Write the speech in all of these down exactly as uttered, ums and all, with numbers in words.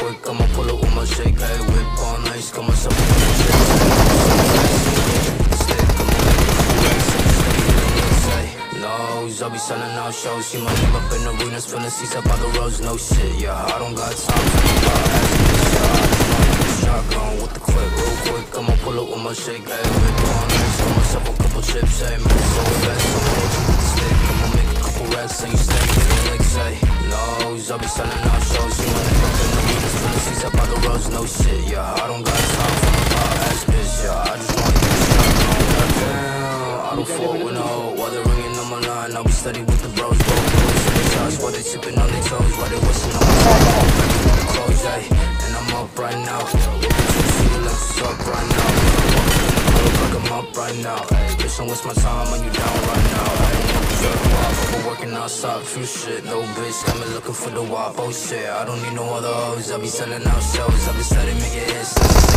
quick, I'ma pull up with my shake, ayy. Whip on ice, got myself a couple chips, ayy. Stick, I'ma make a couple racks, ayy. Steady hitting licks, ayy. Nose, I'll be selling out shows. See my name up in arenas, filling seats up by the roads, no shit, yeah. I don't got time for the car, ass bitch, yeah. I just wanna get a shotgun with the clip, real quick, I'ma pull up with my shake, ayy. Whip on ice, got myself a couple chips, ayy. Man, so invest, I'ma hit you with the stick, I'ma make a couple racks, ayy. Steady hitting licks, ayy. Nose, I'll be selling out shows. See my name up in arenas, filling seats up by the roads, no shit, yeah. I don't got time for the car, ass bitch, yeah. I just wanna get a shotgun, goddamn. I don't fuck with no, while they're ringing on my line, I'll be steady with the bros, bro. While they tipping on their toes, while they whistling on my phone. Back with the clothes, ayy, and I'm up right now. Looking to see the left up right now. I look like I'm up right now. Bitch, don't waste my time when you down right now. I ain't no jerk off, I've been working outside, few shit. No bitch, got me looking for the wop, oh shit. I don't need no other hoes, I be selling out shows. I be steady making hits.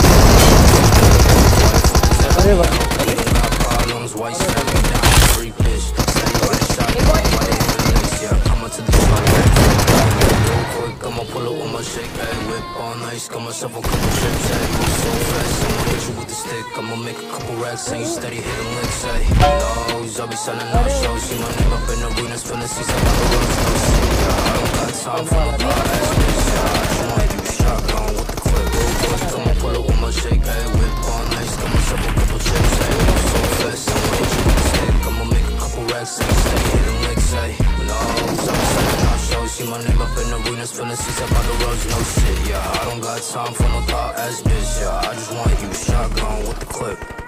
You don't got problems, why you step me down? Free bitch, steady riding shotgun, why they hit the licks, yeah. Coming to the spot, real quick, I'ma pull up with my shake, ayy. Whip on ice, got myself a couple chips, ayy. Move so fast, I'ma hit you with the stick, I'ma make a couple racks, ayy. Steady hitting licks, ayy. Nose, I'll be selling out shows. See my name up in arenas, filling seats up on the roads, no shit, yeah. I don't got time for no car, ass bitch, yeah. I just wanna use shotgun with the clip, real quick, I'ma pull up with my shake, ayy. Whip on ice, got myself a couple chips, ayy. Move so fast, I'ma hit you with the stick, I'ma make a couple racks, ayy. Steady hitting licks, ayy. Nose, I'll be selling out shows. See my name up in arenas, filling seats up on the roads, no shit, yeah. I don't got time for no car, ass bitch, yeah. I just wanna use shotgun with the clip.